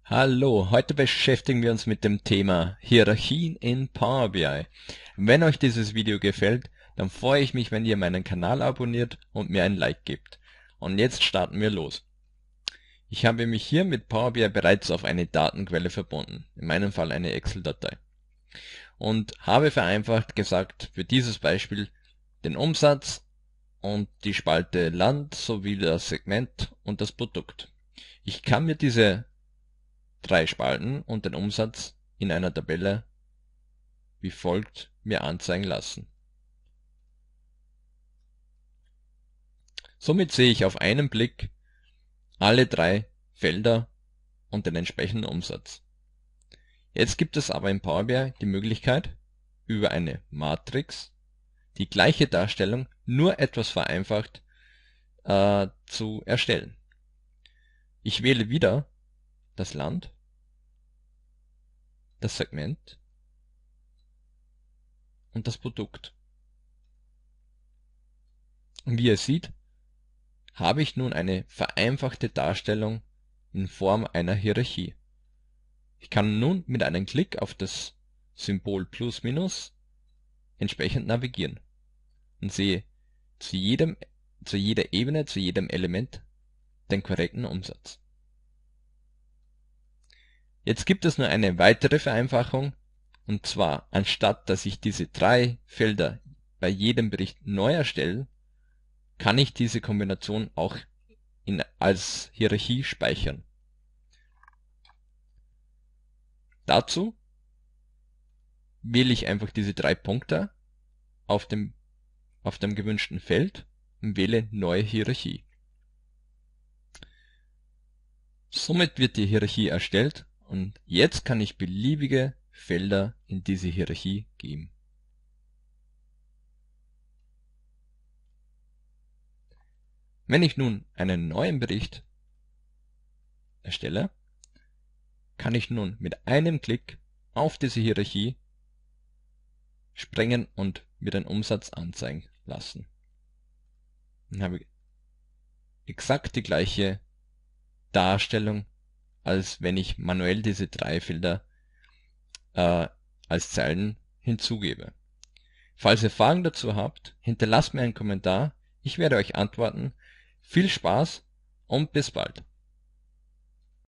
Hallo, heute beschäftigen wir uns mit dem Thema Hierarchien in Power BI. Wenn euch dieses Video gefällt, dann freue ich mich, wenn ihr meinen Kanal abonniert und mir ein Like gebt. Und jetzt starten wir los. Ich habe mich hier mit Power BI bereits auf eine Datenquelle verbunden, in meinem Fall eine Excel-Datei. Und habe vereinfacht gesagt, für dieses Beispiel den Umsatz und die Spalte Land sowie das Segment und das Produkt. Ich kann mir diese drei Spalten und den Umsatz in einer Tabelle wie folgt mir anzeigen lassen. Somit sehe ich auf einen Blick alle drei Felder und den entsprechenden Umsatz. Jetzt gibt es aber in Power BI die Möglichkeit, über eine Matrix die gleiche Darstellung nur etwas vereinfacht zu erstellen. Ich wähle wieder das Land, das Segment und das Produkt. Und wie ihr seht, habe ich nun eine vereinfachte Darstellung in Form einer Hierarchie. Ich kann nun mit einem Klick auf das Symbol Plus Minus entsprechend navigieren und sehe zu jeder Ebene, zu jedem Element den korrekten Umsatz. Jetzt gibt es nur eine weitere Vereinfachung, und zwar anstatt dass ich diese drei Felder bei jedem Bericht neu erstelle, kann ich diese Kombination auch als Hierarchie speichern. Dazu wähle ich einfach diese drei Punkte auf dem gewünschten Feld und wähle Neue Hierarchie. Somit wird die Hierarchie erstellt und jetzt kann ich beliebige Felder in diese Hierarchie geben. Wenn ich nun einen neuen Bericht erstelle, kann ich nun mit einem Klick auf diese Hierarchie sprengen und mir den Umsatz anzeigen lassen. Dann habe ich exakt die gleiche Darstellung, als wenn ich manuell diese drei Felder als Zeilen hinzugebe. Falls ihr Fragen dazu habt, hinterlasst mir einen Kommentar, ich werde euch antworten. Viel Spaß und bis bald.